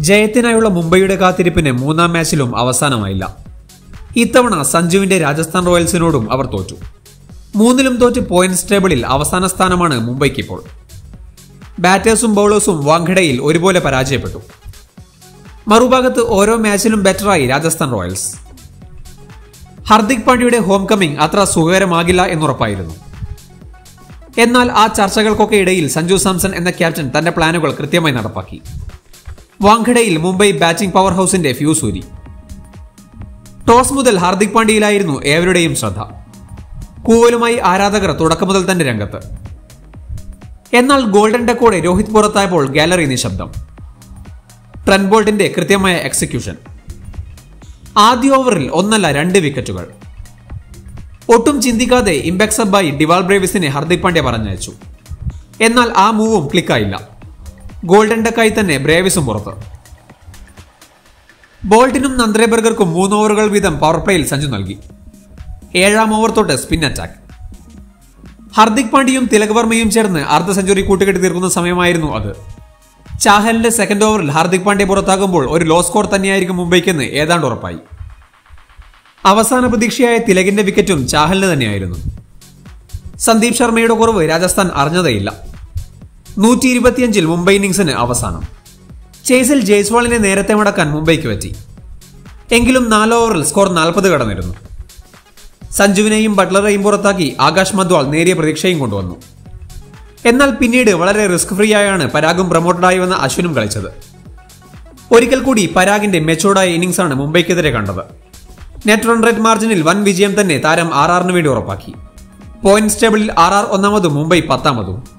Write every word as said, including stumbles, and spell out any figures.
ജയത്തിനായുള്ള മുംബൈയുടെ കാത്തിരിപ്പിന് മൂന്നാം മാച്ചിലും അവസാനമായില്ല. ഇത്തവണ സഞ്ജുവിന്റെ രാജസ്ഥാൻ റോയൽസിനോടും അവർ തോറ്റു. മൂന്നിലും തോറ്റ് പോയിന്റ്സ് ടേബിളിൽ അവസാന സ്ഥാനമാണ് മുംബൈക്കിപ്പോൾ. ബാറ്റേഴ്സും ബൌളേഴ്സും വാങ്കഡയിൽ ഒരുപോലെ പരാജയപ്പെട്ടു. മറുഭാഗത്ത് ഓരോ മാച്ചിലും ബെറ്ററായി രാജസ്ഥാൻ റോയൽസ്. ഹർദിക് പാണ്ഡ്യയുടെ ഹോം കമ്മിങ് അത്ര സുഖകരമാകില്ല എന്നുറപ്പായിരുന്നു. എന്നാൽ ആ ചർച്ചകൾക്കൊക്കെ ഇടയിൽ സഞ്ജു സാംസൺ എന്ന ക്യാപ്റ്റൻ തന്റെ പ്ലാനുകൾ കൃത്യമായി നടപ്പാക്കി. വാങ്കഡയിൽ മുംബൈ ബാറ്റിംഗ് പവർ ഹൌസിന്റെ ഫ്യൂസ് ഊരി. ടോസ് മുതൽ ഹാർദിക് പാണ്ഡ്യയിലായിരുന്നു ഏവരുടെയും ശ്രദ്ധ. കൂവലുമായി ആരാധകർ തുടക്കം മുതൽ തന്നെ രംഗത്ത്. എന്നാൽ ഗോൾഡൻ ഡക്കോടെ രോഹിത് പുറത്തായപ്പോൾ ഗാലറി നിശബ്ദം. ട്രെന്റ് ബോൾട്ടിന്റെ കൃത്യമായ എക്സിക്യൂഷൻ. ആദ്യ ഓവറിൽ ഒന്നല്ല രണ്ട് വിക്കറ്റുകൾ. ഒട്ടും ചിന്തിക്കാതെ ഇംപാക്ട് സബായി ഡിവാൾ ബ്രേവിസിനെ ഹാർദിക് പാണ്ഡ്യ പറഞ്ഞയച്ചു. എന്നാൽ ആ മൂവും ക്ലിക്കായില്ല. ഗോൾഡൻ ഡക്കായി തന്നെ ബ്രേവിസും പുറത്ത്. ബോൾട്ടിനും നന്ദ്രബർഗർക്കും മൂന്ന് ഓവറുകൾ വീതം പവർ പ്ലേയിൽ സഞ്ജു നൽകി. ഏഴാം ഓവർ തൊട്ട് സ്പിൻ അറ്റാക്ക്. ഹാർദിക് പാണ്ഡ്യയും തിലക് വർമ്മയും ചേർന്ന് അർദ്ധ സെഞ്ചുറി കൂട്ടുകെട്ടി തീർക്കുന്ന സമയമായിരുന്നു അത്. ചാഹലിന്റെ സെക്കൻഡ് ഓവറിൽ ഹാർദിക് പാണ്ഡ്യ പുറത്താകുമ്പോൾ ഒരു ലോ സ്കോർ തന്നെയായിരിക്കും മുംബൈക്കെന്ന് ഏതാണ്ട് ഉറപ്പായി. അവസാന പ്രതീക്ഷയായ തിലകിന്റെ വിക്കറ്റും ചാഹലിന് തന്നെയായിരുന്നു. സന്ദീപ് ശർമ്മയുടെ കുറവ് രാജസ്ഥാൻ അറിഞ്ഞതേയില്ല. നൂറ്റി ഇരുപത്തിയഞ്ചിൽ മുംബൈ ഇന്നിംഗ്സിന് അവസാനം. ചേസിൽ ജയ്സ്വാളിനെ നേരത്തെ മടക്കാൻ മുംബൈക്ക് പറ്റി. എങ്കിലും നാല് ഓവറിൽ സ്കോർ നാൽപ്പത് കടന്നിരുന്നു. സഞ്ജുവിനെയും ബട്ട്ലറെയും പുറത്താക്കി ആകാശ് മദ്വാൾ നേരിയ പ്രതീക്ഷയും കൊണ്ടുവന്നു. എന്നാൽ പിന്നീട് വളരെ റിസ്ക് ഫ്രീ ആയാണ് പരാഗും പ്രൊമോട്ടഡായി വന്ന അശ്വിനും കളിച്ചത്. ഒരിക്കൽ കൂടി പരാഗിന്റെ മെച്ചോർഡായ ഇന്നിംഗ്സാണ് മുംബൈക്കെതിരെ കണ്ടത്. നെറ്റ് റൺ റേറ്റ് മാർജിനിൽ വൻ വിജയം തന്നെ താരം ആർ ആറിന് വേണ്ടി ഉറപ്പാക്കി. പോയിന്റ്സ് ടേബിളിൽ ആർ ആർ ഒന്നാമതും മുംബൈ പത്താമതും.